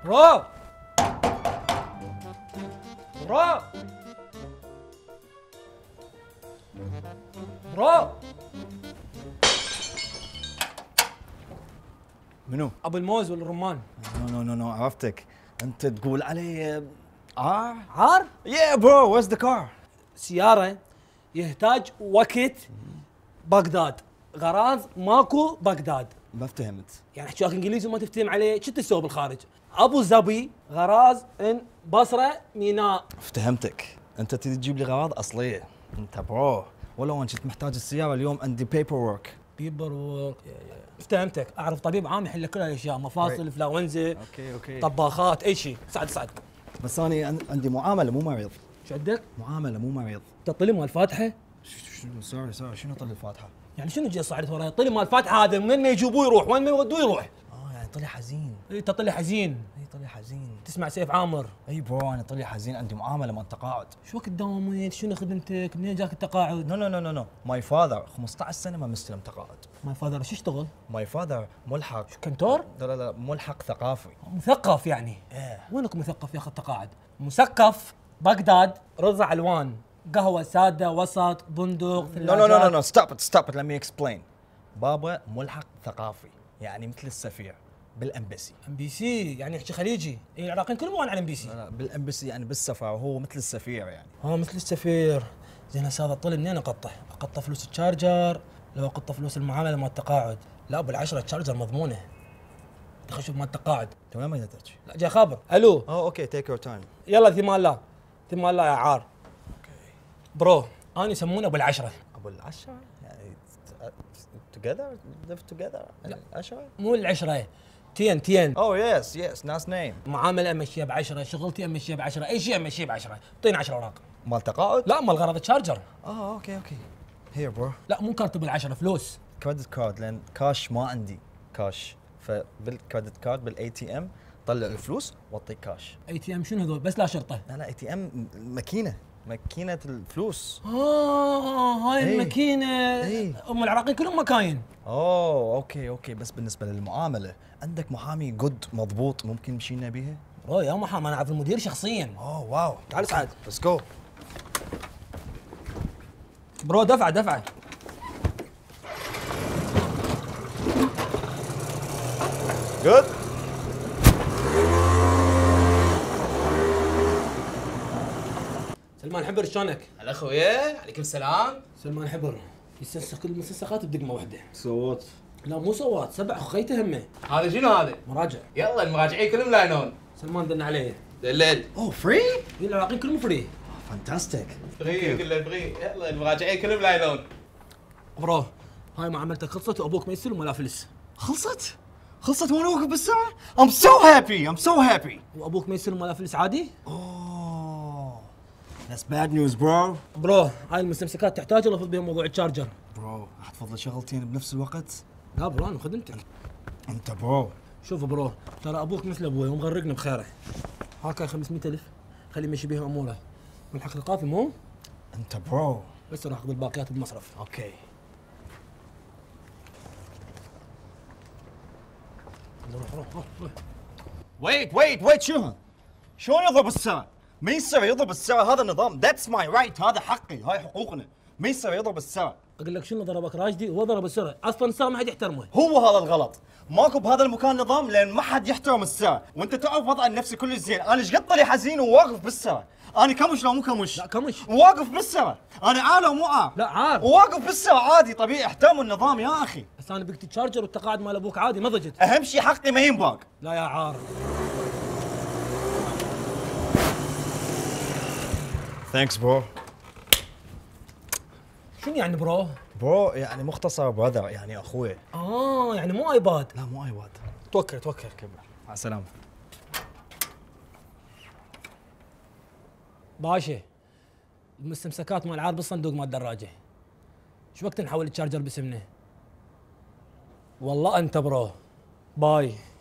برو برو برو منو؟ ابو الموز والرمان. نو عرفتك. انت تقول علي عار؟ عار؟ Yeah bro, where's the car? سيارة يحتاج وقت بغداد، غراض ماكو بغداد. ما فهمت. يعني احكي لك انجليزي وما تفتهم عليه، شو تسوي بالخارج؟ ابو ظبي غراض ان بصره ميناء. افتهمتك. انت تجي تجيب لي غراض اصليه. انت برو، ولو انا كنت محتاج السياره اليوم عندي بيبر ورك. بيبر وورك. افتهمتك. اعرف طبيب عام يحل لك كل هالاشياء، مفاصل، انفلونزا، اوكي طباخات، اي شيء. سعد. بس انا عندي معامله مو مريض. شو عندك؟ معامله مو مريض. تطلي مال الفاتحه؟ سوري شنو طلع الفاتحه؟ يعني شنو جي صعدت وراي؟ طلي مال الفاتحه هذا من ما يجيبوه يروح، وين ما يودوه يروح. يعني طلع حزين. اي تطلي حزين. اي طلع حزين. تسمع سيف عامر؟ اي برو انا طلع حزين، عندي معامله مال تقاعد. شو وقت تداوم وين؟ شنو خدمتك؟ منين جاك التقاعد؟ نو ماي فاذر 15 سنه ما مستلم تقاعد. ماي فاذر شو يشتغل؟ ماي فاذر ملحق. كنتور؟ لا ملحق ثقافي. مثقف يعني؟ ايه. وينك مثقف ياخذ تقاعد؟ مثقف بغداد رز الوان، قهوه ساده، وسط، بندق، ثلاجات. نو ستوب ات let me explain. بابا ملحق ثقافي، يعني مثل السفير بالامبسي. ام بي سي يعني يحكي خليجي. اي العراقيين كلهم على ام بي سي. لا بالامبسي يعني بالسفاره، وهو مثل السفير يعني. مثل السفير. زين هسه هذا الطلب منين اقطه؟ اقطه فلوس الشارجر لو اقطه فلوس المعامله مال التقاعد؟ لا بالعشره الشارجر مضمونه. دخل شوف مال التقاعد. انت وين ما تحكي؟ لا جاي خابر. الو. اوكي تيك يور تايم. يلا ثمان الله يا عار. برو انا يسمونه ابو العشره. ابو العشره يعني together live together يعني 10. مو العشره، تين. اوه يس ناس نيم. معامله امشيها ب10، شغلتي امشيها ب10، اي شيء امشيه ب10. اعطيني 10 اوراق. مال تقاعد؟ لا مال غرض الشارجر. اوكي هير برو. لا مو كارت ب10 فلوس. كريدت كارد، لان كاش ما عندي كاش، فبالكريدت كارد بالاي تي ام طلع الفلوس واعطيك كاش. اي تي ام شنو هذول؟ بس لا شرطه. لا اي تي ام ماكينه الفلوس. هاي إيه. الماكينه. ام العراقيين كلهم مكاين. اوكي بس بالنسبه للمعامله عندك محامي جود مضبوط ممكن مشينا بيها؟ برو يا محمد انا اعرف المدير شخصيا. واو تعال سعد. ليتس جو. برو دفعه. جود. سلمان حبر شلونك؟ هلا خويا، عليكم السلام. سلمان حبر يسلسل كل المسلسلات بدقمه واحده. صوت. لا مو صوات، 7 خيته همه. هذا شنو هذا؟ مراجع. يلا المراجعين كلهم لاينون. سلمان دلنا عليه. دلل. فري؟ العراقيين كلهم فري. فانتاستيك. فري كله فري، يلا المراجعين كلهم لاينون. برو هاي معاملتك خلصت وابوك ما يستلم ولا فلس. خلصت وانا واقف بالساعه؟ I'm so happy. وابوك ما يستلم ولا فلس عادي؟ That's bad news bro. برو هاي المستمسكات تحتاج ولا افض بها موضوع الشارجر؟ برو احتفظ لي شغلتين بنفس الوقت؟ لا برو انا خدمتك. انت برو. شوف برو ترى ابوك مثل ابوي ومغرقنا بخيره. هاكاي 500,000 خلي يمشي بيها اموره. من حق القافي مو؟ انت برو. بس راح اخذ الباقيات بالمصرف. اوكي. روح. ويت شلون يضرب الساعة؟ ما يصير يضرب الساعة، هذا النظام. That's my right، هذا حقي، هاي حقوقنا. ما يصير يضرب الساعة. اقول لك شنو ضربك راشدي؟ هو ضرب السرعه، اصلا السرعه ما حد يحترمه. هو هذا الغلط. ماكو بهذا المكان نظام لان ما حد يحترم الساعة، وانت تعرف وضع النفسي كل زين. انا ايش قد طلي حزين وواقف بالساعة. انا كمش لو مو كمش؟ لا كمش. واقف بالساعة. انا عار لو مو عار؟ لا عار. واقف بالساعة عادي طبيعي، احترموا النظام يا اخي. بس انا بقت تشارجر والتقاعد مال ابوك عادي ما ضجت. اهم شيء حقي ما ينباق. لا يا عار. ثانكس برو. شنو يعني برو؟ برو يعني مختصر براذر، يعني اخوي. يعني مو ايباد. لا مو ايواد. توكل كبر. مع السلامة. باشا المستمسكات مال العار بالصندوق مال الدراجه. شو وقت نحول الشارجر باسمنا؟ والله انت برو. باي.